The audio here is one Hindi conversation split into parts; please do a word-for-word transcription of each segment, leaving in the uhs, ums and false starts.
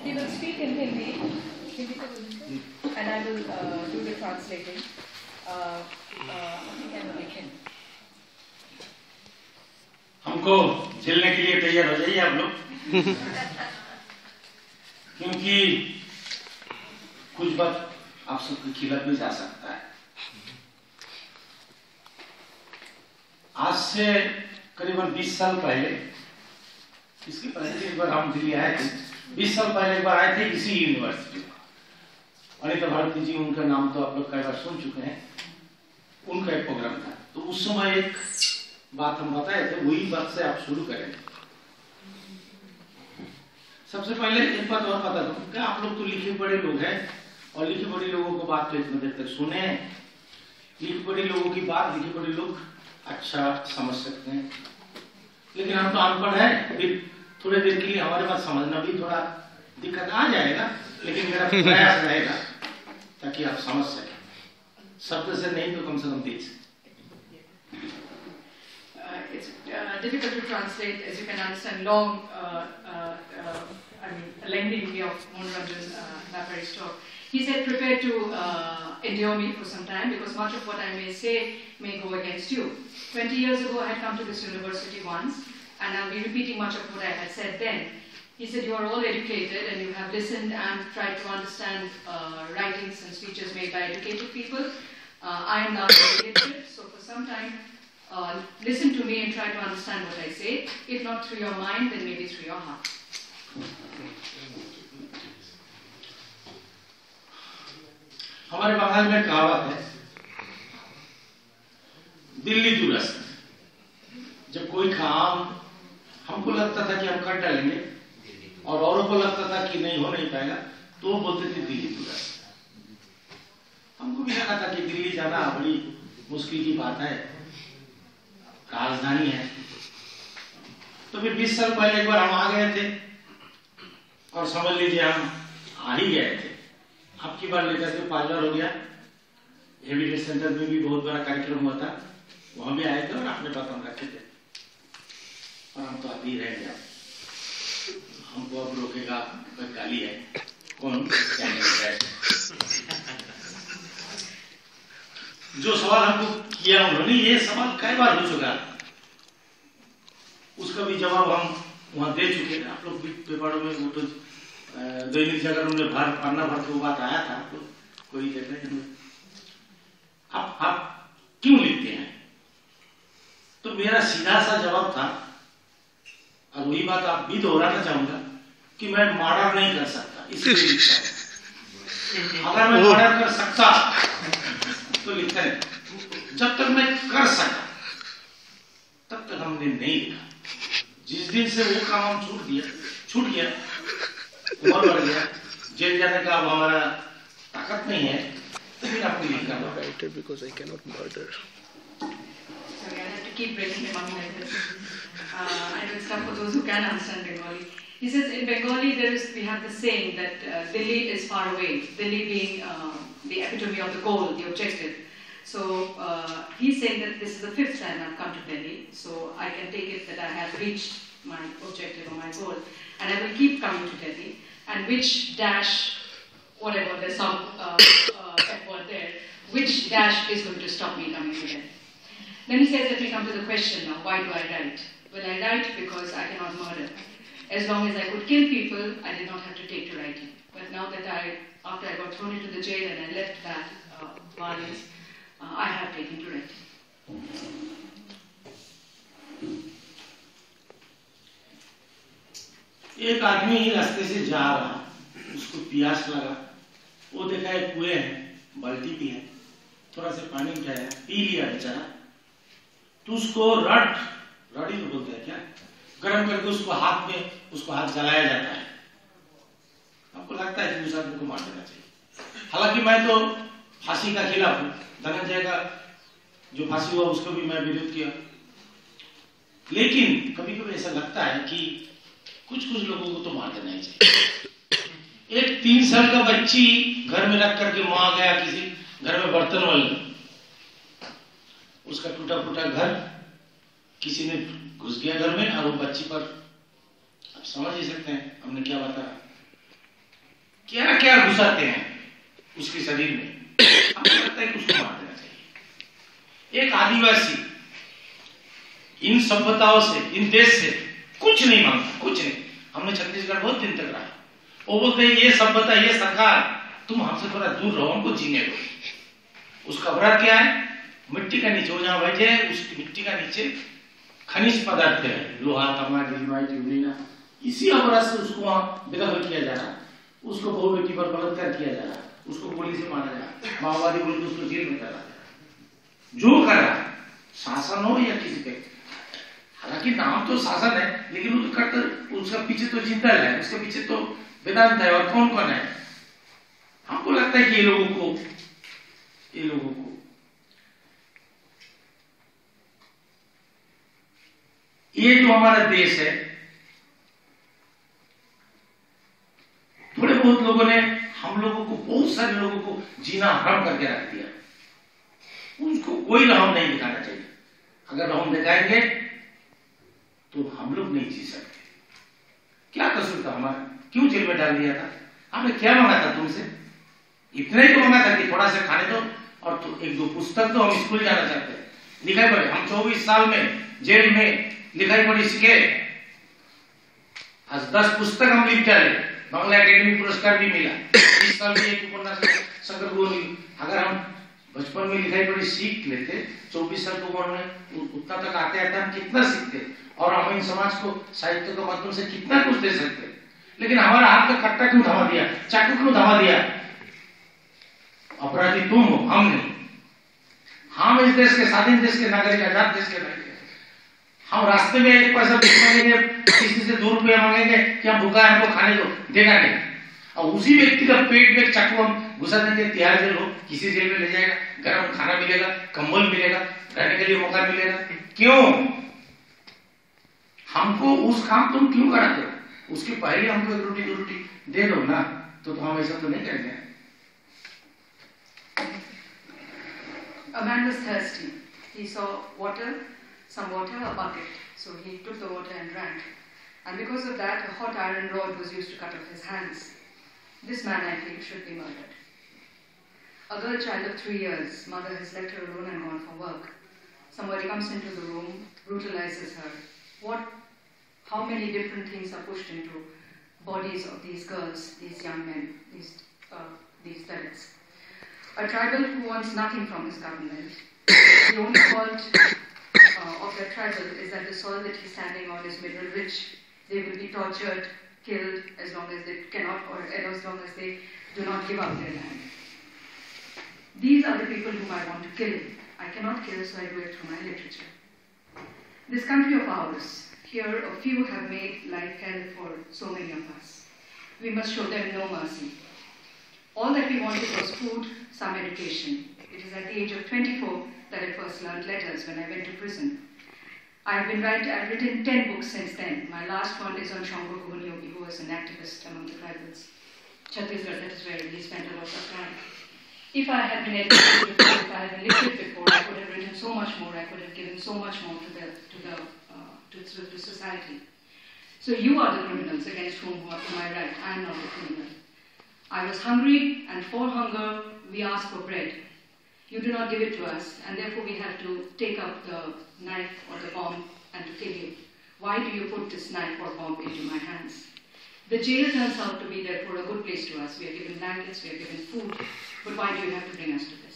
He will speak in Hindi, Hindi पे बोलेंगे, and I will uh, do the translating. Uh, uh, हमको झेलने के लिए तैयार हो जाइए आप लोग, क्योंकि कुछ बात आप सबकी खिलाफ भी जा सकता है। आज से करीबन बीस साल पहले, इसके पहले एक बार हम दिल्ली आए थे, बीस साल पहले एक बार आए थे इसी यूनिवर्सिटी में। अनिता भारती जी, उनका नाम तो आप लोग कई बार सुन चुके हैं, उनका एक प्रोग्राम था। तो उस समय एक बात हम बताए थे, वही बात से आप शुरू करेंगे। सबसे पहले एक बात और बता दूं कि आप लोग तो लिखे पढ़े लोग हैं, और लिखे पढ़े लोगों को बात तो इतने देर तक सुने। लिखे पढ़े लोगों की बात लिखे पढ़े लोग अच्छा समझ सकते हैं, लेकिन हम तो अनपढ़ हैं, फिर थोड़े देर के लिए हमारे पास समझना भी थोड़ा दिक्कत आ जाएगा, लेकिन मेरा प्रयास रहेगा ताकि आप समझ सकें, शब्द से नहीं तो कम से कम दिल से। It's uh, difficult to translate, as you can understand, long, uh, uh, uh, I mean, lengthy of Monoranjan uh, Napari's talk. He said, prepare to uh, endure me for some time, because much of what I may say may go against you. Twenty years ago, I had come to this university once, and I'll be repeating much of what I had said then. He said, you are all educated, and you have listened and tried to understand uh, writings and speeches made by educated people. Uh, I am not illiterate, so for some time, Uh, listen to me and try to understand what I say. If not through your mind, then maybe through your heart. हमारे बंगाल में कहावत है, दिल्ली दुरस्त। जब कोई काम हमको लगता था कि हम कर डालेंगे और औरों को लगता था कि नहीं हो नहीं पाएगा, तो वो बोलते थे दिल्ली दुरस्त। हमको भी लगा था कि दिल्ली जाना बड़ी मुश्किल की बात है, राजधानी है। तो फिर बीस साल पहले एक बार हम आ गए थे, और समझ लीजिए हम आ ही गए थे। अब की बार लेकर के पांच बार हो गया। हेरिटेज सेंटर में भी बहुत बड़ा कार्यक्रम हुआ था, वहां भी आए थे और अपने बात हम रखे थे, और हम तो अभी रह गया। हमको अब रोकेगा कोई गाली है, कौन क्या है। जो सवाल हमको किया उन्होंने, ये सवाल कई बार हो चुका, उसका भी जवाब हम वहां दे चुके हैं। आप लोग भी पेपरों में, वो तो दैनिक जागरण में भर पन्ना भर के वो बात आया था, आप लोग कोई देख रहे हैं। आप आप क्यों लिखते हैं? तो मेरा सीधा सा जवाब था, और वही बात आप भी दोहराना चाहूंगा, कि मैं मर्डर नहीं कर सकता, इसलिए लिखता हूं। अगर मैं मर्डर कर सकता तो लिखता है। जब तक मैं कर सका तब तक हमने नहीं लिखा। जिस दिन से वो काम हम छूट दिया छूट गया उम्र बढ़ गया, जेल जाने का अब हमारा ताकत नहीं है, तो फिर आपको लिखना पड़ेगा। Because I cannot murder. Sorry, I have to keep breaking him up like this. Uh, I know it's tough for those who can understand Bengali. He says in Bengali there is we have the saying that uh, Delhi is far away. Delhi being uh, the epitome of the goal, the objective. So uh, he's saying that this is the fifth time I've come to Delhi, so I can take it that I have reached my objective or my goal, and I will keep coming to Delhi. And which dash, whatever, there's some uh, uh, F word there, which dash is going to stop me coming to Delhi? Then he says, let me come to the question now, why do I write? Well, I write because I cannot murder. As long as I could kill people, I did not have to take to writing. But now that I, after I got thrown into the jail and I left that uh, violence, uh, I have taken to writing. एक आदमी रास्ते से जा रहा, उसको प्यास लगा, वो देखा एक कुएं है, बाल्टी भी है, थोड़ा सा पानी उठाया, पी लिया बेचारा। तो उसको रड रडी तो बोलते हैं क्या, गर्म करके उसको हाथ में उसको हाथ जलाया जाता है। आपको लगता है कि उस आदमी को मार देना चाहिए। हालांकि मैं तो फांसी का खिलाफ हूं, धनंजय का जो फांसी हुआ उसको भी मैं विरोध किया, लेकिन कभी कभी ऐसा लगता है कि कुछ कुछ लोगों को तो मार देना ही चाहिए। एक तीन साल का बच्ची घर में रख करके मां गया किसी घर में बर्तन वाले, उसका टूटा फूटा घर, किसी ने घुस गया घर में और वो बच्ची पर, आप समझ ही सकते हैं हमने क्या बताया। क्या घुसाते हैं उसके शरीर में, हमें लगता है कि उसको मार देना चाहिए। एक आदिवासी इन सभ्यताओं से, इन देश से कुछ नहीं मांगता, कुछ नहीं। हमने छत्तीसगढ़ बहुत दिन तक रहा, वो बोलते हैं ये सभ्यता, ये सरकार, तुम हमसे थोड़ा दूर रहो, हमको जीने दो। उसका अपराध क्या है? मिट्टी का नीचे, वो जहां बैठे हैं उस मिट्टी का नीचे खनिज पदार्थ है, लोहा, तांबा, ग्रेनाइट, यूरेनियम, इसी अपराध से उसको वहां बेदखल किया जा रहा, उसको बहु बेटी पर बलात्कार किया जा रहा, उसको गोली से मारा जा रहा, माओवादी बोल के उसको जेल में कर रहा। जो कर रहा शासन हो या किसी पे, हालांकि नाम तो शासन है, लेकिन वो तो करते, उसका पीछे तो जिंदल है, उसके पीछे तो वेदांत है, और कौन कौन है। हमको लगता है कि ये लोगों को ये लोगों को ये जो हमारा देश है, थोड़े बहुत लोगों ने हम लोगों को, बहुत सारे लोगों को जीना हराम करके रख दिया। उसको कोई रहम नहीं दिखाना चाहिए। अगर रहम दिखाएंगे तो हम लोग नहीं जी सकते। क्या कसूर था हमारा? क्यों जेल में डाल दिया था? हमने क्या मांगा था तुमसे? इतना ही तो मांगा था कि थोड़ा सा खाने दो और तो एक दो पुस्तक, तो हम स्कूल जाना चाहते हैं, लिखाई पढ़े। हम चौबीस साल में जेल में लिखाई पढ़ी सीखे, आज दस पुस्तक हम लिख डाले, बांग्ला एकेडमी पुरस्कार भी मिला, इस साल भी एक उपन्यास शंकर गोली। अगर हम बचपन में लिखाई पढ़ी सीख लेते, चौबीस साल की उम्र में उतना तक आते आते हम कितना सीखते, और हम इन समाज को साहित्य के माध्यम से कितना कुछ दे सकते। लेकिन हमारा हाथ का कट्टा क्यों थमा दिया, चाकू क्यों थमा दिया? अपराधी तुम हो, हम नहीं। हम इस देश के स्वाधीन देश के नागरिक, आजाद देश के नागरिक। हम रास्ते में एक पैसा मांगेंगे, किसी से दो रुपया मांगेंगे कि हम भूखा है, हमको खाने दो, देगा नहीं। और उसी व्यक्ति का पेट में चाकू हम घुसा देंगे, तिहाड़ जेल हो, किसी जेल में ले जाएगा, गर्म खाना मिलेगा, कंबल मिलेगा, रहने के लिए मौका मिलेगा। क्यों? हमको उस काम तुम क्यों कराते हो? उसके पहले हमको एक रोटी दो रोटी दे दो ना, तो, तो हम ऐसा तो नहीं करेंगे। A man was thirsty. He saw water, some water, a bucket. So he took the water and drank. And because of that, a hot iron rod was used to cut off his hands. This man, I feel, should be murdered. A girl child of three years, mother has left her alone and gone for work. Somebody comes into the room, brutalizes her. What, how many different things are pushed into bodies of these girls, these young men, these, uh, these Dalits. A tribal who wants nothing from his government. The only fault uh, of that tribal is that the soil that he's standing on is mineral rich. They will be tortured, killed as long as they cannot, or as long as they do not give up their land. These are the people whom I want to kill. I cannot kill, so I do it through my literature. This country of ours, here a few have made life hell for so many of us. We must show them no mercy. All that we wanted was food, some education. It is at the age of twenty-four that I first learned letters when I went to prison. I've been writing, I've written ten books since then. My last one is on Shango Yogi, who was an activist among the tribals. Chhattisgarh, that is where he spent a lot of time. If I had been educated before, if I had been literate before, I could have written so much more. I could have given so much more to the to the uh, to, to society. So you are the criminals against whom, whom I write. I am not a criminal. I was hungry, and for hunger we ask for bread. You do not give it to us, and therefore we have to take up the knife or the bomb and to kill you. Why do you put this knife or bomb into my hands? The jail turns out to be therefore a good place to us. We are given blankets, we are given food, but why do you have to bring us to this?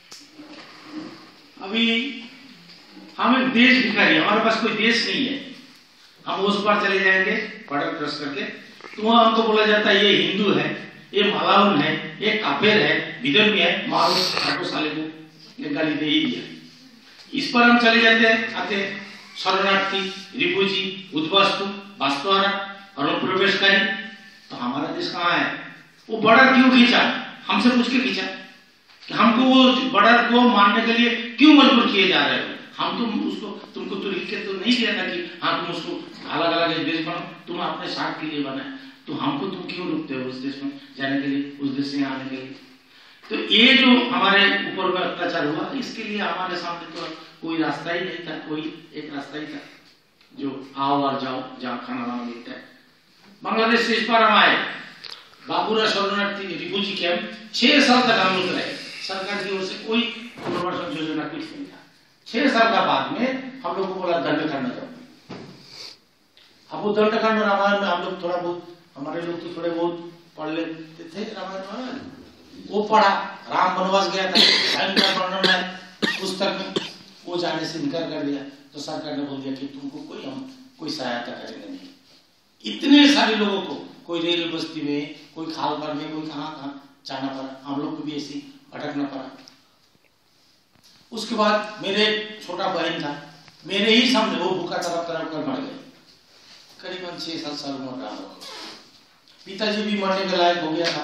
अभी हम एक देश भिखारी, हमारे पास कोई देश नहीं है। हम उस पार चले जाएंगे बॉर्डर क्रॉस करके, तो वहां हमको बोला जाता है ये हिंदू है, ये मालाउन है, ये काफिर है, विधर्मी है, मारो काटो साले को, ये गाली दे ही दिया। इस पर हम चले जाते हैं, आते हैं शरणार्थी, रिफ्यूजी, उद्वास्तु, वास्तुहारा और प्रवेशकारी। तो हमारा देश कहाँ है? वो बॉर्डर क्यों खींचा? हमसे पूछ के खींचा कि हमको वो बॉर्डर को मानने के लिए क्यों मजबूर किए जा रहे हो? हम तुम उसको तुमको तो लिख के तो नहीं दिया था कि हाँ तुम उसको अलग अलग देश बनाओ, तुम अपने स्वार्थ के लिए बनाए। तो हमको तुम क्यों रुकते हो उस देश में जाने के लिए, उस देश से आने के लिए? तो ये जो हमारे ऊपर में अत्याचार हुआ, इसके लिए हमारे सामने तो कोई रास्ता ही नहीं था, कोई एक रास्ता ही था जो आओ और जाओ, जहाँ खाना वाना मिलता है। बांग्लादेश से इस पर हम आए, बाबूरा शरणार्थी रिफ्यूजी कैंप छह साल तक हम लोग रहे, सरकार की ओर से कोई पुनर्वास योजना कुछ नहीं था। छह साल का बाद में हम लोग को बोला दंडकांड जाओ। अब वो दंडकांड रामायण में हम लोग थोड़ा बहुत, हमारे लोग तो थोड़े बहुत पढ़ लेते थे रामायण, वो पढ़ा, राम वनवास गया था वर्णन है पुस्तक में, वो जाने से इनकार कर दिया। तो सरकार ने बोल दिया कि तुमको कोई हम कोई सहायता करेंगे नहीं। इतने सारे लोगों को, कोई रेल बस्ती में, कोई खाल पर में, कोई कहाँ कहाँ जाना पड़ा, हम लोग को भी ऐसी भटकना पड़ा। उसके बाद मेरे छोटा बहन था, मेरे ही सामने वो भूखा तरफ तरफ कर मर गए, करीबन छह सात साल उम्र रहा होगा। पिताजी भी मरने के लायक हो गया था।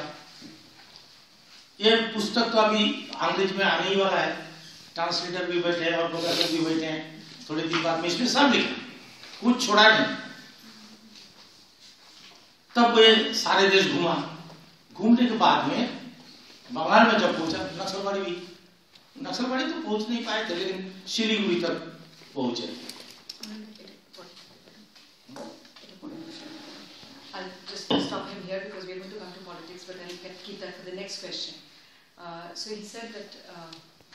ये पुस्तक तो अभी अंग्रेज में आने ही वाला है, ट्रांसलेटर भी बैठे हैं और प्रोफेसर भी बैठे हैं, थोड़े दिन बाद में इसमें सब लिखा, कुछ छोड़ा नहीं। तब ये सारे देश घूमा, घूमने के बाद में बंगाल में जब पहुंचा, नक्सलवाड़ी भी, नक्सलवाड़ी तो पहुंच नहीं पाए थे, लेकिन सिलीगुड़ी तक पहुंचे। I'll just stop him here because we're going to come to politics, but then we can keep that for the next question. Uh, so he said that uh,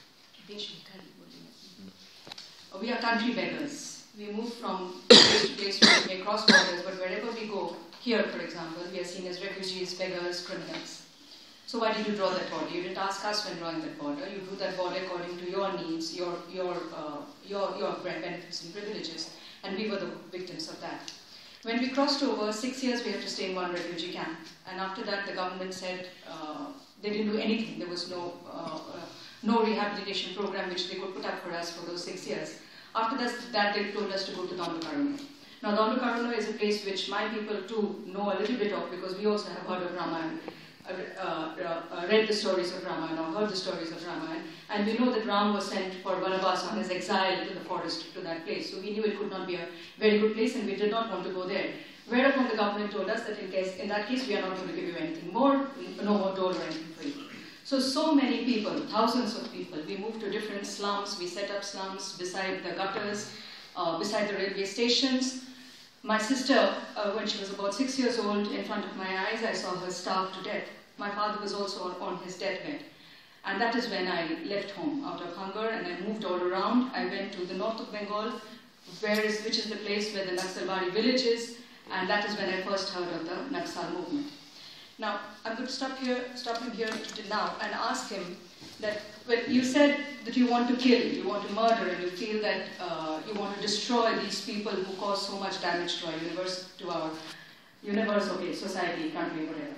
we are country beggars. We move from place to place, we may cross borders, but wherever we go, here for example, we are seen as refugees, beggars, criminals. So why did you draw that border? You didn't ask us when drawing that border. You drew that border according to your needs, your your uh, your your benefits and privileges, and we were the victims of that. When we crossed over, six years we had to stay in one refugee camp, and after that the government said uh, they didn't do anything. There was no uh, uh, no rehabilitation program which they could put up for us for those six years. After that, that they told us to go to Dondokaruno. Now Dondokaruno is a place which my people too know a little bit of, because we also have heard of Ramayana, uh, uh, uh, read the stories of Ramayana, or heard the stories of Ramayana, and we know that Ram was sent for Vanavas on his exile to the forest, to that place. So we knew it could not be a very good place, and we did not want to go there. Whereupon the government told us that in case, in that case, we are not going to give you anything more, no more dole or anything for you. So, so many people, thousands of people, we moved to different slums, we set up slums beside the gutters, uh, beside the railway stations. My sister, uh, when she was about six years old, in front of my eyes, I saw her starve to death. My father was also on, on his deathbed. And that is when I left home out of hunger, and I moved all around. I went to the north of Bengal, where is, which is the place where the Naxalbari village is, and that is when I first heard of the Naxal movement. Now, I'm going to stop here, stop him here now and ask him that, well, you said that you want to kill, you want to murder, and you feel that uh, you want to destroy these people who cause so much damage to our universe, to our universe, okay, society, country, whatever.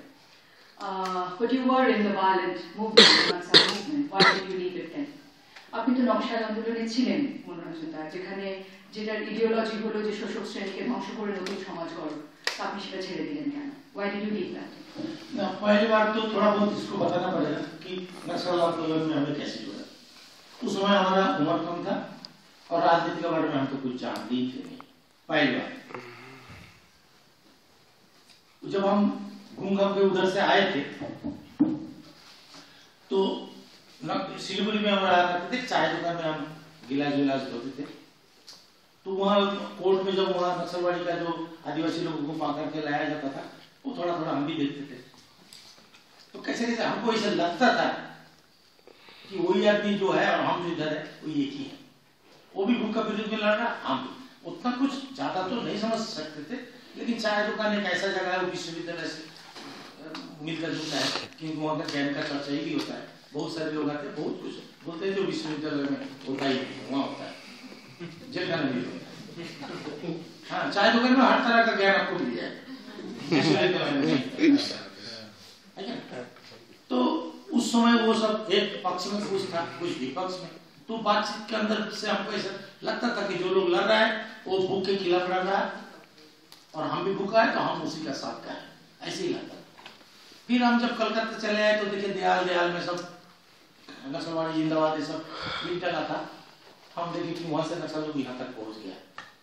Uh, but you were in the violent movement, the Naxal movement. Why did you leave it then? আপনি তো নকশাল আন্দোলনে ছিলেন মনোরঞ্জন দা, যেখানে যেটার ইডিওলজি হলো যে শোষক শ্রেণীকে ধ্বংস করে নতুন সমাজ গড়ো, আপনি সেটা ছেড়ে দিলেন কেন? Why did you leave that? ना, पहली बार तो थोड़ा बहुत इसको बताना पड़ेगा कि नक्सल आंदोलन में हमें कैसे जुड़ा। उस समय हमारा उम्र कम था और राजनीति के बारे में हम तो कुछ जानते ही थे नहीं। पहली बार जब हम घूम घाम के उधर से आए थे तो सिलीगुड़ी में हम रहा करते थे, चाय दुकान में हम गिलास गिलास धोते थे। तो वहाँ कोर्ट में जब वहाँ नक्सलवाड़ी का जो आदिवासी लोगों को पकड़ के लाया जाता था, वो थोड़ा थोड़ा हम भी देखते थे। तो कैसे कैसे हमको ऐसा लगता था कि वही आदमी जो है और हम जो इधर है वो एक ही है। वो भी भूख का विरोध में लड़ रहा, हम उतना कुछ ज्यादा तो नहीं समझ सकते थे, लेकिन चाय दुकान एक ऐसा जगह है, वो विश्वविद्यालय से मिलकर जुड़ता है, क्योंकि वहाँ का ज्ञान का चर्चा ही भी होता है। बहुत सारे लोग आते हैं, बहुत कुछ बोलते हैं जो विश्वविद्यालय में होता ही वहाँ होता है, जेल खाना भी होता है। हाँ, चाय दुकान में हर तरह का ज्ञान आपको मिल जाए। तो उस समय वो सब एक पक्ष में कुछ था, कुछ विपक्ष में। तो बातचीत के अंदर से हमको ऐसा लगता था कि जो लोग लड़ रहा है वो भूख के खिलाफ लड़ रहा है और हम भी भूखा है तो हम उसी का साथ का है, ऐसे ही लगता था। फिर हम जब कलकत्ता चले आए तो देखे दयाल दयाल में सब नक्सलवाड़ी जिंदाबाद ये सब मिल डला था। हम देखे कि वहां से नक्सल लोग यहाँ तक पहुंच गया।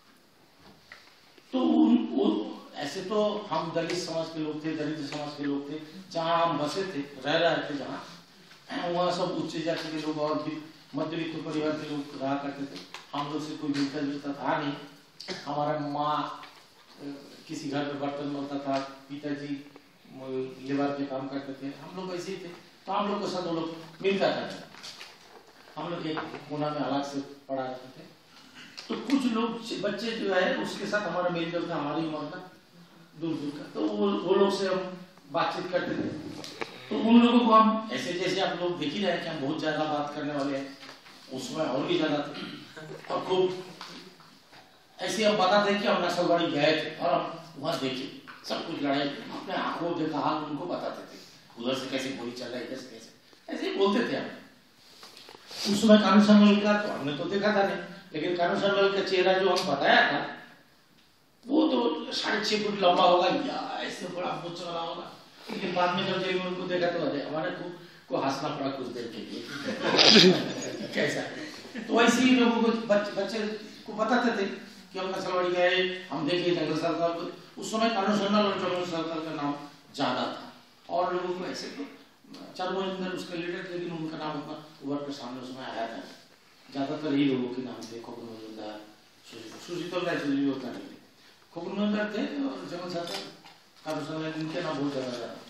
तो उन, उन ऐसे तो हम दलित समाज के लोग थे, दलित समाज के लोग थे, जहाँ हम बसे थे, रह रहे थे जहाँ, वहाँ सब उच्च जाति के लोग और भी मध्यवित्त परिवार के लोग रहा करते थे। हम लोग से कोई मिलता जुलता था नहीं। हमारा माँ किसी घर पे बर्तन बनता था, पिताजी लेबर के काम करते थे, हम लोग ऐसे ही थे। तो हम लोग के साथ वो लोग मिलता था। हम लोग एक कोना में अलग से पढ़ा रहे थे। तो कुछ लोग बच्चे जो है उसके साथ हमारा मेल जोल था, हमारी उम्र का, दूर दूर का। तो वो वो लोग से हम बातचीत करते थे। तो उन लोगों को हम ऐसे, जैसे आप लोग देख ही रहे हैं कि हम बहुत ज्यादा बात करने वाले हैं, उसमें और भी ज्यादा थे। और खूब ऐसे हम बताते कि हम नक्सलवाड़ी गए थे और हम वहां देखे सब कुछ, लड़ाई अपने आंखों देखा, हाल उनको बताते थे, उधर से कैसे गोली चल रहा है, इधर से कैसे, ऐसे ही बोलते थे हम। उस समय कानून संभल का तो हमने तो देखा था नहीं, लेकिन कानून संभल का चेहरा जो हम बताया था वो तो साढ़े छह फुट लंबा होगा या ऐसे बड़ा मूंछ वाला होगा। लेकिन बाद में जब जेल में उनको देखा तो हमारे को, को हंसना पड़ा कुछ देर के लिए। कैसा तो ऐसे ही लोगों को बच, बच्चे को बताते थे कि हम नक्सलवाड़ी गए, हम देखे जंगल सरकार को। उस समय कानून संभल और जंगल सरकार का नाम ज्यादा था और लोगों को ऐसे तो चारमोजिंदर उसके लीडर थे, लेकिन उनका नाम उतना उभर के सामने उसमें आया था। ज्यादातर यही लोगों के नाम थे, खोपन मजुमदार, सुशीतल राय चौधरी होता नहीं थे, खोपन मजुमदार थे और जंगल सरकार कानून संभल, इनके नाम बहुत ज्यादा था।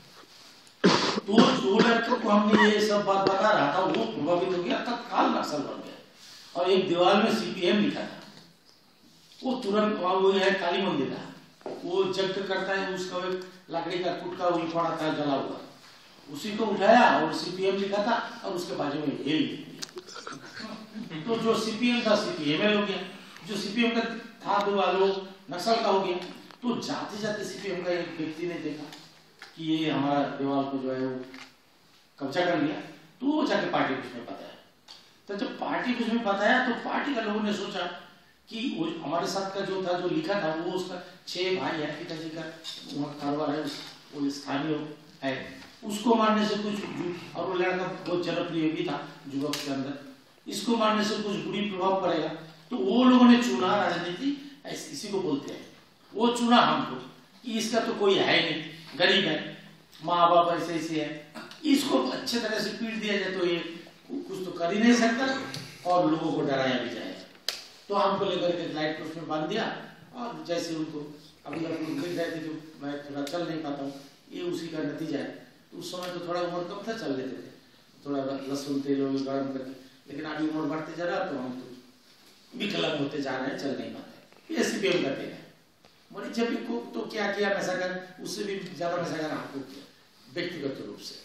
तो दो लड़कों को हमने ये सब बात बता रहा था, वो प्रभावित हो गया, तत्काल नक्सल बन गया और एक दीवार में सीपीएम लिखा था। वो तुरंत वो है काली मंदिर था, वो जग करता है, उसका एक लकड़ी का कुटका वही पड़ा था जला हुआ, उसी को उठाया और सीपीएम लिखा था और उसके बाजू में ये लिख दिया। तो जो सीपीएम था सीपीएम हो गया, जो सीपीएम का था दो लोग नक्सल का हो गया। तो जाते जाते सीपीएम का एक व्यक्ति ने देखा कि ये हमारा दीवार को जो है वो कब्जा कर लिया, तो वो जाके पार्टी ऑफिस में बताया। तो जब पार्टी ऑफिस में बताया तो पार्टी का लोगों ने सोचा कि वो हमारे साथ का जो था, जो लिखा था, वो उसका छह भाई है, पिताजी का वहाँ कारोबार है, वो स्थानीय है, उसको मारने से कुछ, और वो लड़का बहुत जनप्रिय भी था युवक के अंदर, इसको मारने से कुछ बुरी प्रभाव पड़ेगा। तो वो लोगों ने चुना, राजनीति इसी को बोलते हैं, वो चुना हमको कि इसका तो कोई है नहीं, गरीब है, माँ बाप ऐसे ऐसे है, इसको अच्छे तरह से पीट दिया जाए तो ये कुछ तो कर ही नहीं सकता और लोगों को डराया भी जाए। तो हमको लेकर के लाइट पोस्ट में बांध दिया और जैसे उनको अभी आप लोग देख रहे थे कि मैं थोड़ा चल नहीं पाता हूँ, ये उसी का नतीजा है। तो उस समय तो थोड़ा उम्र कम था, चल लेते थे, थोड़ा लहसुन तेल गर्म करके, लेकिन अभी उम्र बढ़ते जा रहा तो हम तो विकलांग होते जा रहे हैं, चल नहीं पाते। ये सीपीएम करते हैं बोले जब भी को तो क्या किया वैसा कर, उससे भी ज्यादा वैसा कर आपको व्यक्तिगत रूप से।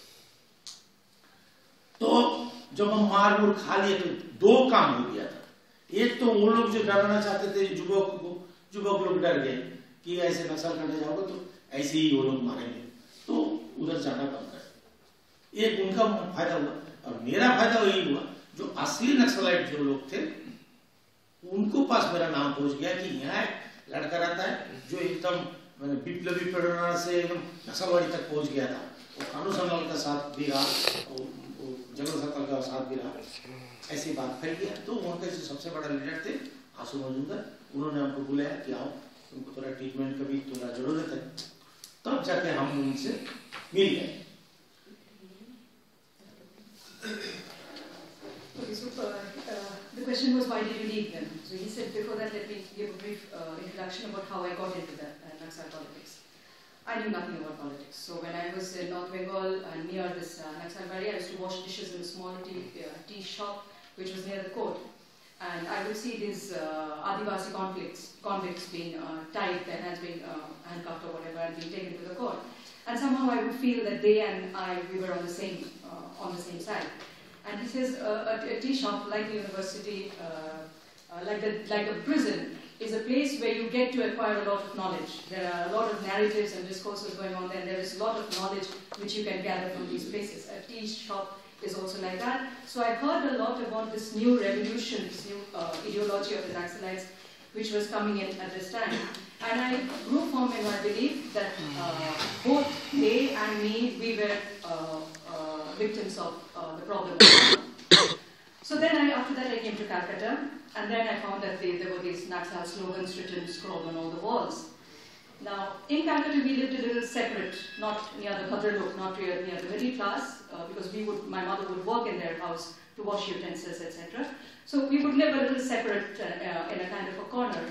तो जब हम मार मूर खा लिए तो दो काम हो गया था। एक तो वो लोग जो डराना चाहते थे युवक को, युवक लोग डर गए कि ऐसे नक्सल करने जाओगे तो ऐसे ही वो लोग मारेंगे, तो उधर जाना बंद कर। एक उनका फायदा हुआ और मेरा फायदा वही हुआ, जो असली नक्सलाइट जो लोग थे उनको पास मेरा नाम पहुंच गया कि यहाँ लड़का रहता है जो एकदम विप्लवी प्रेरणा से एकदम नक्सलवाड़ी तक पहुंच गया था। वो कानून संभल का साथ भी रहा और जंगल सरकार का साथ भी रहा, ऐसी बात फैल गया। तो उनके जो सबसे बड़ा लीडर थे आशु मजुमदार, उन्होंने हमको बुलाया कि आओ तुमको थोड़ा ट्रीटमेंट का भी थोड़ा जरूरत है, तब तो जाके हम उनसे मिल गए। Okay, so uh, uh, the question was why did you leave them? So he said before that let me give a brief uh, introduction about how I got into the uh, Naxal politics. I knew nothing about politics. So when I was in North Bengal uh, near this uh, Naxal Bari, I used to wash dishes in a small tea, uh, tea shop which was near the court. And I would see these uh, Adivasi conflicts, convicts being uh, tied, their hands being uh, handcuffed or whatever, and being taken to the court. And somehow I would feel that they and I, we were on the same, uh, on the same side. And he says uh, a, a tea shop, like the university, uh, uh, like the like a prison, is a place where you get to acquire a lot of knowledge. There are a lot of narratives and discourses going on there, and there is a lot of knowledge which you can gather from these places. A tea shop is also like that. So I heard a lot about this new revolution, this new uh, ideology of the Naxalites, which was coming in at this time. And I grew firm in my belief that uh, both they and me, we were uh, uh, victims of uh, the problem. So then I, after that I came to Calcutta, and then I found that they, there were these Naxal slogans written, scrawled on all the walls. Now, in Calcutta we lived a little separate, not near the Bhadralok, not near, near the middle class, uh, because we would, my mother would work in their house to wash utensils, et cetera. So we would live a little separate uh, uh, in a kind of a corner.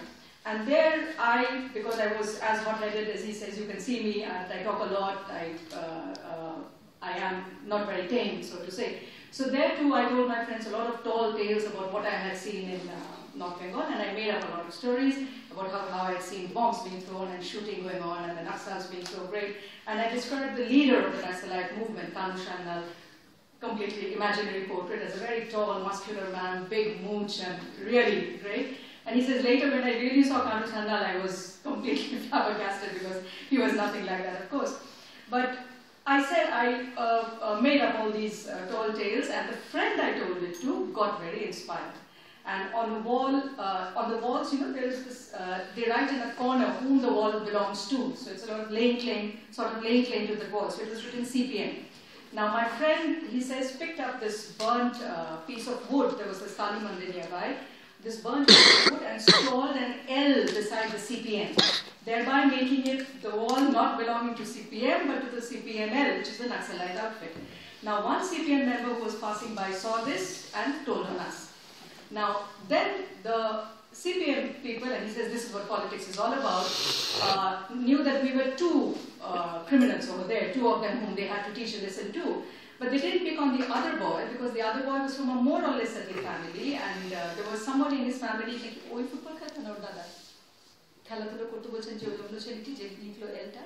And there I, because I was as hot-headed as he says, you can see me, and I talk a lot, I, uh, uh, I am not very tame, so to say. So there too, I told my friends a lot of tall tales about what I had seen in uh, North Bengal, and I made up a lot of stories about how, how I had seen bombs being thrown and shooting going on, and the Naxals being so great. And I described the leader of the Naxalite movement, Kanu Shandal, completely imaginary portrait, as a very tall, muscular man, big mooch, and really great. And he says, later when I really saw Kanu Shandal, I was completely flabbergasted because he was nothing like that, of course. But I said I uh, uh, made up all these uh, tall tales, and the friend I told it to got very inspired. And on the wall, uh, on the walls, you know, there is this, uh, they write in a corner whom the wall belongs to. So it's a lot of laying claim, sort of laying claim to the wall. So it was written C P M. Now my friend, he says, picked up this burnt uh, piece of wood. There was this Kali Mandir nearby. This burnt piece of wood and scrawled an L beside the C P M, thereby making it the wall not belonging to C P M but to the C P M L, which is the Naxalite outfit. Now one C P M member who was passing by saw this and told on us. Now then the C P M people, and he says this is what politics is all about, uh, knew that we were two uh, criminals over there, two of them whom they had to teach a lesson to. But they didn't pick on the other boy because the other boy was from a more or less settled family, and uh, there was somebody in his family who "Oi football khata na dada, khelaধুলা করতে বলছেন যে ওই ছেলেটি যে লিখলো এলটা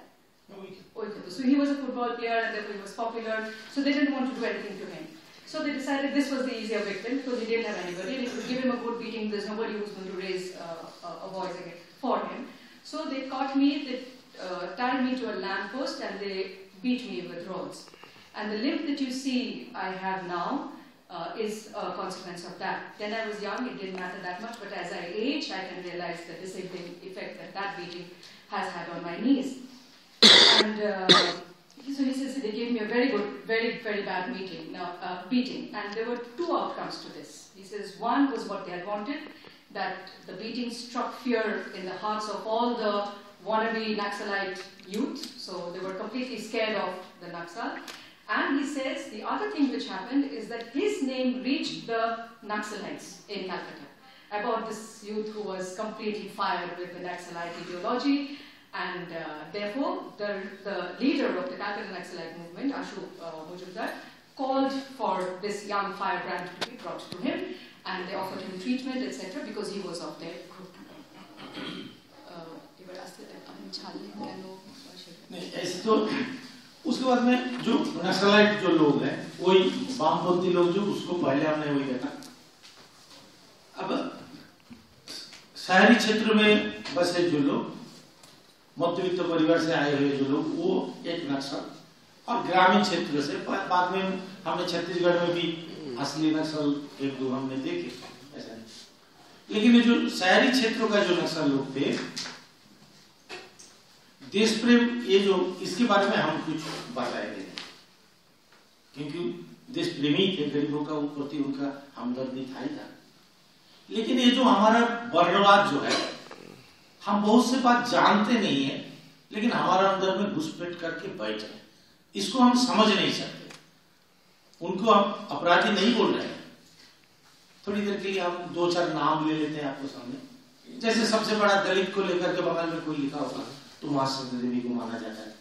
ওই খেলতো." So he was a football player, and therefore he was popular. So they didn't want to do anything to him. So they decided this was the easier victim because he didn't have anybody, and if you give him a good beating, there's nobody who's going to raise uh, a voice again for him. So they caught me, they uh, tied me to a lamppost, and they beat me with rods. And the limp that you see I have now uh, is a consequence of that. Then I was young, it didn't matter that much, but as I age, I can realize the disabling effect that that beating has had on my knees. And uh, so he says they gave me a very good, very, very bad meeting, now, uh, beating. And there were two outcomes to this. He says one was what they had wanted, that the beating struck fear in the hearts of all the wannabe Naxalite youth, so they were completely scared of the Naxal. And he says the other thing which happened is that his name reached the Naxalites in Calcutta about this youth who was completely fired with the Naxalite ideology, and uh, therefore the, the leader of the Calcutta Naxalite movement, Ashu uh, Mujumdar, called for this young firebrand to be brought to him, and they offered him treatment, et cetera, because he was of their group. उसके बाद में जो नक्सलाइट जो लोग हैं वही वामपंथी लोग जो उसको पहले हमने वही देखा। अब शहरी क्षेत्र में बसे जो लोग मध्यवित्त परिवार से आए हुए जो लोग वो एक नक्सल, और ग्रामीण क्षेत्र से बाद में हमने छत्तीसगढ़ में भी असली नक्सल एक दो हमने देखे ऐसा नहीं। लेकिन ये जो शहरी क्षेत्रों का जो नक्सल लोग थे, देश प्रेम, ये जो इसके बारे में हम कुछ बताएंगे क्योंकि देश प्रेमी थे, गरीबों का प्रति उनका हमदर्दी था ही था। लेकिन ये जो हमारा वर्णवाद जो है, हम बहुत से बात जानते नहीं है, लेकिन हमारा अंदर में घुसपैठ करके बैठे, इसको हम समझ नहीं सकते। उनको हम अपराधी नहीं बोल रहे हैं। थोड़ी देर के लिए हम दो चार नाम ले लेते हैं आपको सामने। जैसे सबसे बड़ा दलित को लेकर के बगल में कोई लिखा होगा तो मास्टर देवी को माना जाता है।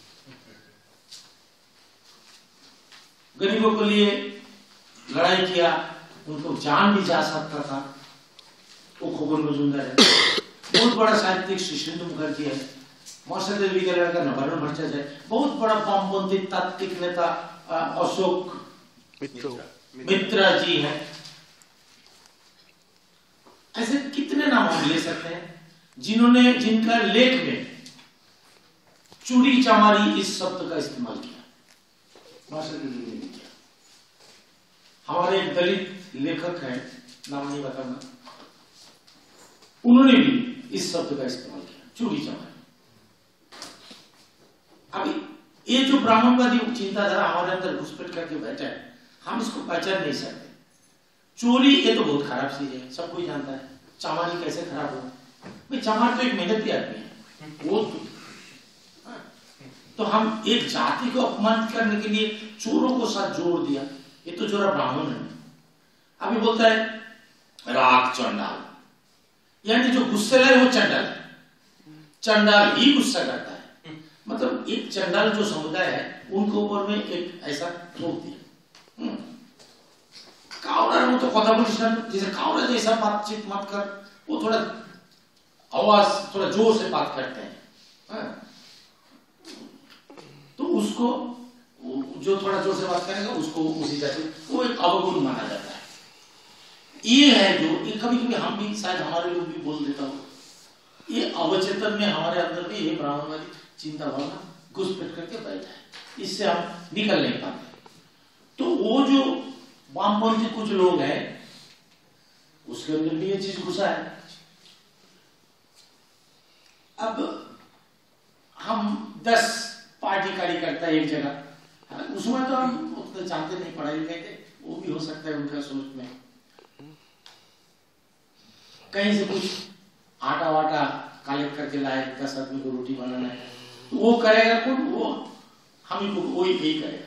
गरीबों के लिए लड़ाई किया, उनको जान भी जा सकता था, वो खोगन मजूमदार है। बहुत बड़ा साहित्यिक शिशेंद्र मुखर्जी है, मास्टर देवी का लड़का नवरण भट्टाचार्य है, बहुत बड़ा वामपंथी तात्विक नेता अशोक मित्रा जी है। ऐसे कितने नाम हम ले सकते हैं जिन्होंने, जिनका लेख में चूड़ी चमारी इस शब्द का इस्तेमाल किया, मास्टर देवी ने किया। हमारे एक दलित लेखक हैं, नाम नहीं बताऊंगा, उन्होंने भी इस शब्द का इस्तेमाल किया, चूड़ी चमारी। अभी ये जो ब्राह्मणवादी चिंताधारा हमारे अंदर घुसपैठ करके बैठा है, हम इसको पहचान नहीं सकते। चोरी ये तो बहुत खराब चीज है, सब कोई जानता है। चमारी कैसे खराब हो? भाई चमार तो एक मेहनती आदमी है, वो तो हम एक जाति को अपमानित करने के लिए चोरों को साथ जोड़ दिया, ये तो जोरा ब्राह्मण है। अभी बोलता है राख चंडाल, यानी जो गुस्सेला है वो चंडाल है, चंडाल ही गुस्सा करता है। मतलब एक चंडाल जो समुदाय है उनके ऊपर में एक ऐसा थोप दिया। कावड़ा वो तो कथा बोलिस जैसे कावड़ा जैसा बातचीत मत कर, वो थोड़ा आवाज थोड़ा जोर से बात करते हैं। हाँ? तो उसको जो थोड़ा जोर से बात करेगा उसको उसी जैसे वो एक अवगुण माना जाता है। ये है जो ये कभी कभी हम भी शायद हमारे लोग भी बोल देता हूँ, ये अवचेतन में हमारे अंदर में ये ब्राह्मणवादी चिंता भावना घुसपैठ करके बैठा है, इससे हम निकल नहीं पाते। तो वो जो वामपंथी कुछ लोग हैं उसके अंदर भी ये चीज घुसा है। अब हम दस पार्टी कार्यकर्ता एक जगह, उसमें तो हम उतना जानते नहीं, पढ़ाई लिखाई थे, वो भी हो सकता है उनका सोच में कहीं से कुछ आटा वाटा कलेक्ट करके लाए, दस आदमी को रोटी बनाना है, तो वो करेगा कौन? वो हम ही को वही यही करेगा।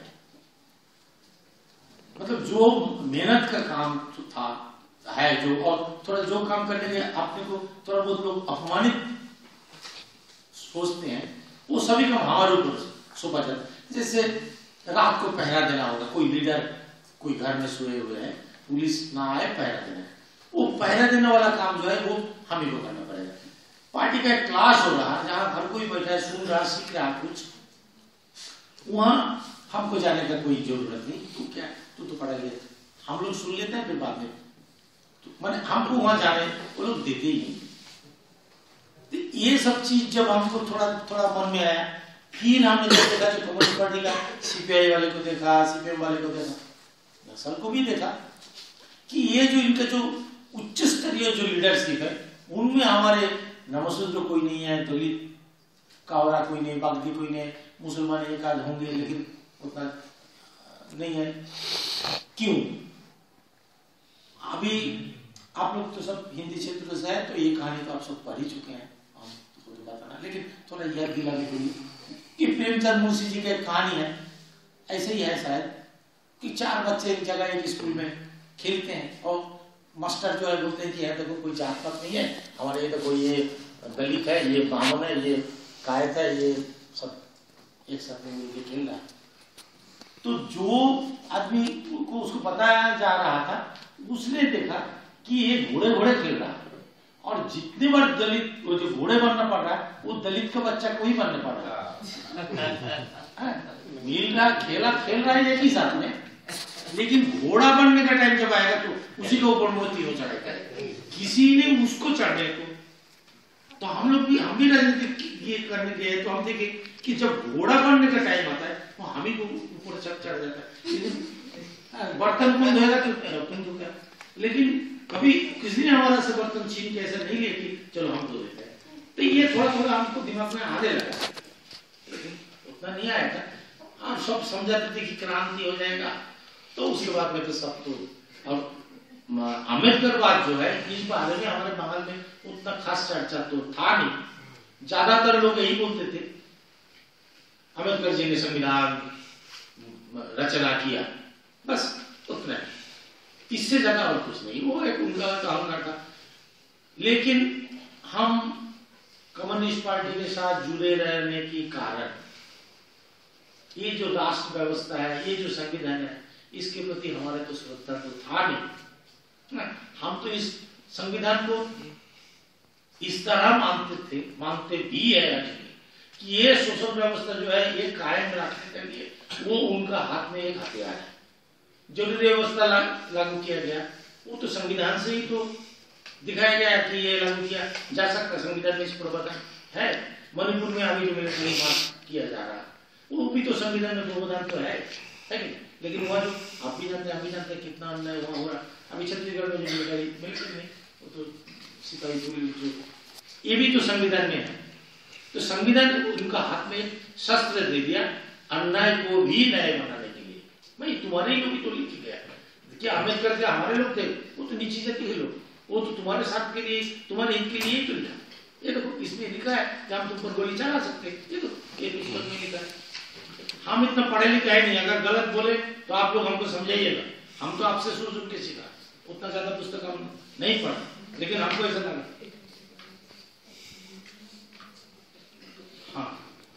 मतलब जो मेहनत का काम तो था है जो, और थोड़ा जो काम करने के अपने को थोड़ा बहुत लोग अपमानित सोचते हैं, वो सभी काम हमारे ऊपर सौंपा जाता है। जैसे रात को पहरा देना होगा, कोई लीडर कोई घर में सोए हुए हैं, पुलिस ना आए पहरा देना, वो पहरा देने वाला काम जो है वो हम ही को करना पड़ेगा। पार्टी का एक क्लास हो रहा है जहां हर कोई बैठा है, सुन रहा, सीख रहा कुछ, वहां हमको जाने का कोई जरूरत नहीं। तू क्या, तू तो पढ़ा लिया, हम लोग सुन लेते हैं फिर बाद में, माने हमको वहां जाने वो लोग देते ही नहीं। तो ये सब चीज जब हमको थोड़ा थोड़ा मन में आया, फिर हमने जब देखा जो कम्युनिस्ट पार्टी का सीपीआई वाले को देखा, सीपीएम वाले को देखा, नक्सल को भी देखा कि ये जो इनका जो उच्च स्तरीय जो लीडरशिप है उनमें हमारे नमसूद्र कोई नहीं है, दलित कावरा कोई नहीं, बागदी कोई नहीं, मुसलमान एक आध होंगे लेकिन उतना नहीं है। क्यों? अभी आप लोग तो सब हिंदी क्षेत्र से है, तो ये कहानी तो आप सब पढ़ ही चुके हैं, हम तो बताना, लेकिन थोड़ा याद दिलाने के लिए कि प्रेमचंद मुंशी जी की एक कहानी है, ऐसे ही है शायद, कि चार बच्चे एक जगह एक स्कूल में खेलते हैं और मास्टर जो है बोलते हैं कि है देखो कोई जात पात नहीं है हमारे, ये देखो ये दलित है, ये ब्राह्मण है, ये कायत है, ये सब एक साथ में मिलकर खेल रहा है। तो जो आदमी को उसको बताया जा रहा था, उसने देखा कि ये घोड़े घोड़े खेल रहा है, और जितने बार दलित वो जो घोड़े बनना पड़ रहा है वो दलित का बच्चा को ही बनना पड़ रहा है। मिल रहा खेला खेल रहा है एक ही साथ में, लेकिन घोड़ा बनने का टाइम जब आएगा तो उसी के ऊपर मोती हो चढ़ेगा, किसी ने उसको चढ़ने को। तो हम लोग भी हम भी राजनीति ये करने गए तो हम देखे कि जब घोड़ा बनने का टाइम आता है वो हम ही को ऊपर चढ़ चढ़ जाता है। बर्तन कौन धोएगा तो तुम धोएगा, लेकिन कभी किसी ने हमारा से बर्तन छीन के ऐसा नहीं लिया कि चलो हम धो देते हैं। तो ये थोड़ा थोड़ा हमको दिमाग में आने लगा, लेकिन उतना नहीं आया था। हम सब समझाते थे कि क्रांति हो जाएगा, तो उसके बाद में तो सब तो और अम्बेडकर बात जो है इस बारे में हमारे बंगाल में उतना खास चर्चा तो था नहीं, ज्यादातर लोग यही बोलते थे अम्बेडकर जी ने संविधान रचना किया, बस उतना ही, इससे ज्यादा और कुछ नहीं, वो एक उनका कहना था। लेकिन हम कम्युनिस्ट पार्टी के साथ जुड़े रहने की कारण ये जो राष्ट्र व्यवस्था है, ये जो संविधान है, इसके प्रति हमारे तो श्रद्धा तो था नहीं ना। हम तो इस संविधान को इस तरह मानते थे, मानते भी है आज भी, कि ये शोषण व्यवस्था जो है ये कायम रखने के लिए वो उनका हाथ में एक हथियार है। जरूरी व्यवस्था लागू किया गया, वो तो संविधान से ही तो दिखाया गया कि ये लागू किया जा सकता, संविधान में इस प्रावधान है। मणिपुर में अभी जो मिलिट्री मार्च किया जा रहा है वो भी तो संविधान में प्रावधान तो है, है कि? लेकिन वहाँ जो आप भी जानते हैं, हम भी जानते हैं कितना अन्याय वहाँ हो रहा। अभी छत्तीसगढ़ में जो मिलिट्री मिलिट्री में वो तो सिपाही पुलिस जो, ये भी तो संविधान में है। तो संविधान उनका हाथ में शस्त्र दे दिया अन्याय को भी न्याय बनाने के लिए। भाई तुम्हारे लोग ही तो लिख गया, क्या अम्बेडकर के हमारे लोग थे, वो तो नीची जाति के लोग, वो तो तुम्हारे साथ के लिए, तुम्हारे हित के लिए ही तो लिखा। ये देखो इसमें लिखा है कि हम तुम पर गोली चला सकते, ये तो ये पुस्तक में लिखा है। हम इतना पढ़े लिखे है नहीं, अगर गलत बोले तो आप लोग हमको समझाइएगा, हम तो आपसे सुन सुन के सीखा, उतना ज्यादा पुस्तक हम नहीं पढ़ा, लेकिन हमको ऐसा लगा